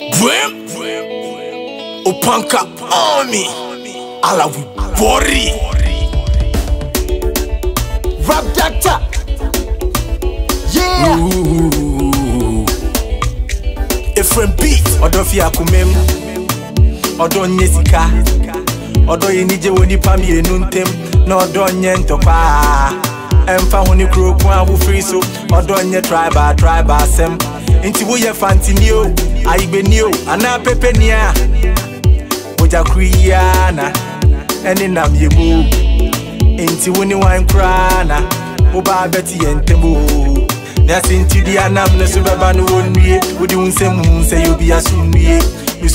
Bwem Opanka Army Ala we bori Rap Doctor. Yeah. Efrem beat Odo fi akumem Odo nye sika Odo yenije woni pami enuntem Na odo nye ntokwa Emfa honi kuro kwa wu free so Odo nye tribal sem Inti wo ye fanti niyo Aigbe niyo Ana pepe niya Moja kriyana Eni nam yemu Inti woni wine krana Oba beti yentemu Nasi inti di anam nesu beba no onwie Udi unse munse yobi asunwie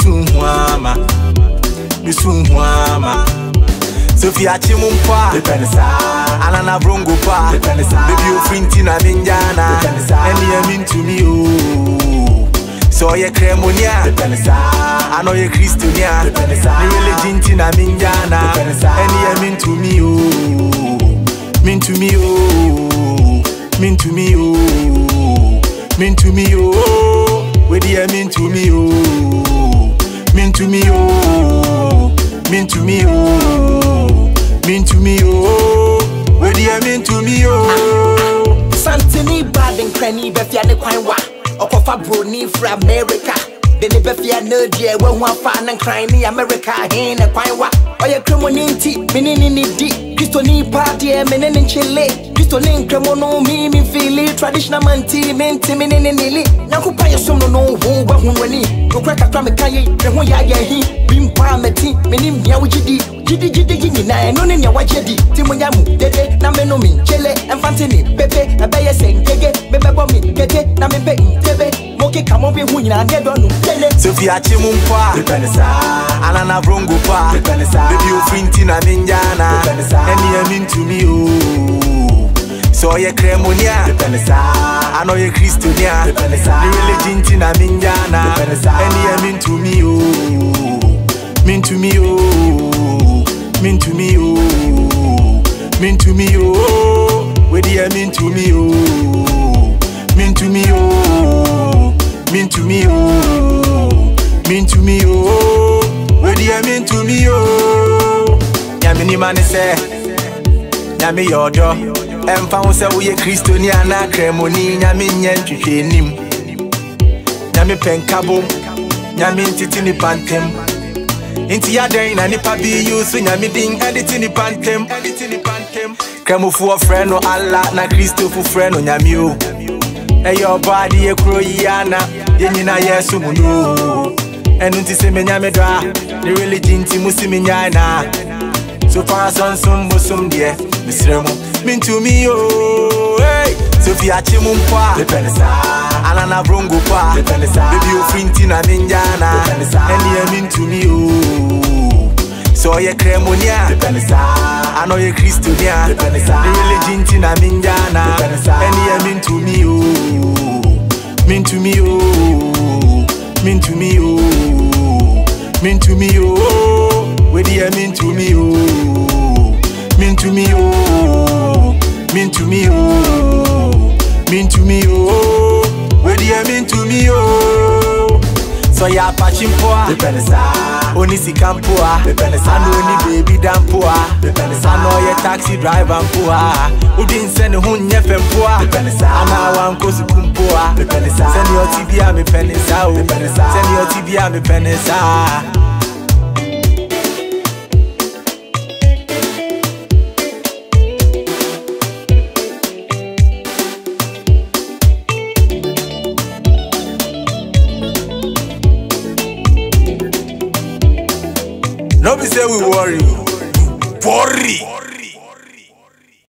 Misu huama Sofia chimu mpa Anana brongo pa Baby ofrinti na minjana Eni ya mintu miyo So ye kremonia I know ye Christonia Ni religinti na minjana Eni ya mintu miyo Mintu miyo Mintu miyo Mintu miyo Wedi ya mintu miyo Mintu miyo Mintu miyo Mintu miyo Wedi ya mintu miyo Santini bad and cranny befia ne kwanwa Okofa broni fra America Dene befia no die we ho afa nan cran ni America he ne kwanwa Oye kremo ni nti menini ni di Kristo ni party menene nchele Kristo ni kremo no mi feel traditional man ti menti menene nili Nyakupa ye som no wo ba hunwani no kraka kra me kaye me ho ya hi bimpa meti menim nia wugidi gidi na no ne nia wajedi timunyamu dede na meno mi chele enfantini pepe ebeye sengege bebebo mi kete na mebe ntebe moke kamo be hu nyina ne donu tele Sofia chimu mpa Anana brongo pa Baby ofrinti na minjana Eni ya mintu miyo So ye kremonia I know ye Christonia Ni religinti na minjana Eni ya mintu miyo Mintu miyo Mintu miyo Mintu miyo Wedi ya mintu miyo Mintu miyo Mintu miyo Mintu miyo Wedi ya mintu miyo Nyamini mani se Nyami yodo Emfa unse uye Kristonia na kremoni Nyami nyen chuchenim Nyami penkabum Nyami ntiti ni pantem Inti ya den na nipa bi yusu Nyami ding editi ni pantem Kremu fuwa freno Allah na Kristo fu freno nyami o Eyo body ye kuro yana Ye nina yesu munu Enu nti se me nyame dwa Ni religion ti musi mi nyana So far son musum die Misremu Mintu miyo Hey Sofia chimu mpa Anana brongo pa Baby ofrinti na minjana Eni ya mintu miyo So ye kremonia I know ye Christonia Ni religinti na minjana Eni ya mintu miyo Mintu miyo Mintu miyo Mintu miyo Wedi ya mintu miyo Mintu miyo Mintu miyo Mintu miyo Wedi ya mintu miyo So ya pachimpoa Onisi kampoa Ano ni baby dampoa Ano ye taxi driver mpoa Udin seni hunye fempoa Ana wankosu kumpoa Seni otibia mi penisa Seni otibia mi penisa No be say we worry, worry.